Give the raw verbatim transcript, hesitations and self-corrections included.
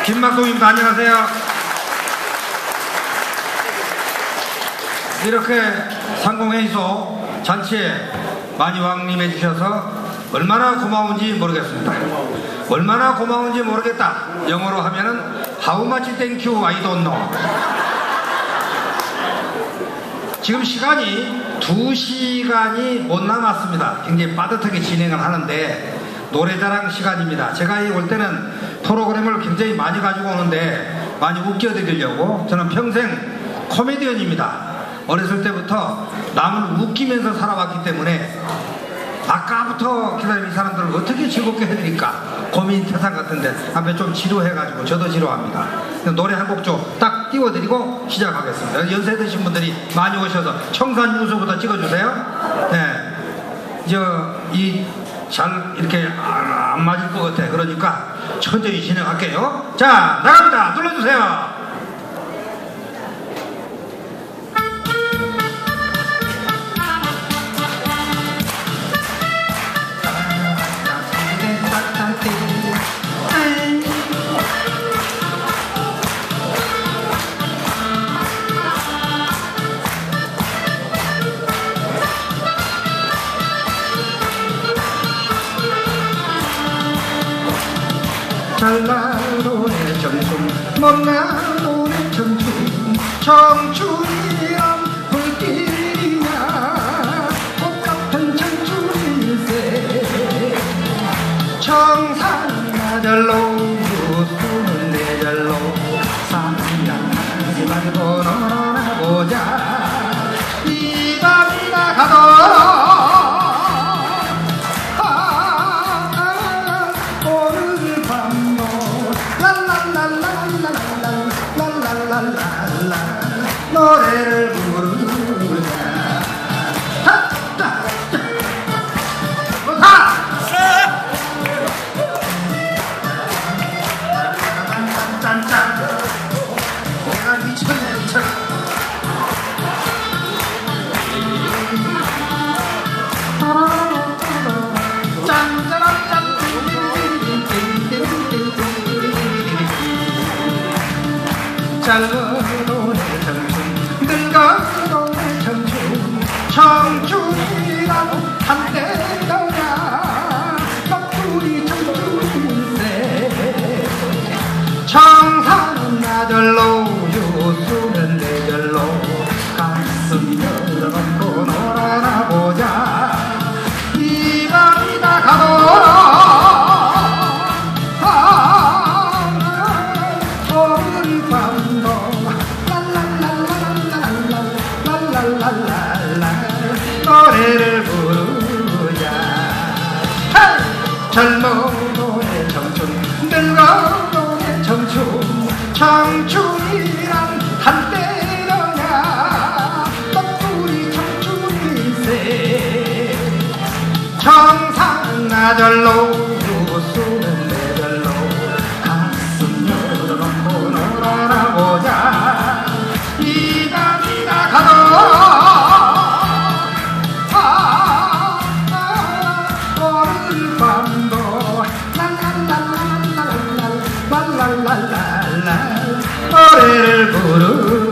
김막동님도 안녕하세요. 이렇게 상공회의소 잔치에 많이 왕림해 주셔서 얼마나 고마운지 모르겠습니다. 얼마나 고마운지 모르겠다. 영어로 하면은 How much thank you I don't know. 지금 시간이 두 시간이 못 남았습니다. 굉장히 빠듯하게 진행을 하는데 노래자랑 시간입니다. 제가 올 때는 프로그램을 굉장히 많이 가지고 오는데 많이 웃겨드리려고. 저는 평생 코미디언입니다. 어렸을 때부터 남을 웃기면서 살아왔기 때문에 아까부터 기다리는 이 사람들을 어떻게 즐겁게 해드릴까 고민 태산 같은데 앞에 좀 지루해가지고 저도 지루합니다. 노래 한 곡 좀 딱 띄워드리고 시작하겠습니다. 연세 드신 분들이 많이 오셔서 청산 유수부터 찍어주세요. 네, 저 이 잘 이렇게 안 맞을 것 같아. 그러니까 천천히 진행할게요. 자, 나갑니다. 눌러주세요. 잘나노래 청춘 못나노래 청춘 청춘이란 불길이냐 꽃같은 청춘일세 청산나절로 유수는 내 절로 상냥하지 말고 놀아보자 이 밤이 나가도 노래를 부르자. 하자. 좋다. 짠짠. 내가 미쳤네 미쳤. 짠짠짠. 잘로. 청춘이란 한때더냐 덕분이 청춘일세 청산은 나절로 유수는 내절로 가슴 열어놓고 놀아나보자 이 밤이 나가도 오늘 밤도 노래를 부르자. 젊어도의 청춘 늙어도의 청춘 청춘이란 한때더냐 떡불이 청춘일세 청산나절로 유수는 내절로 가슴 열어놓고 놀아나보자 이 밤이 나가도 노래를 부르자.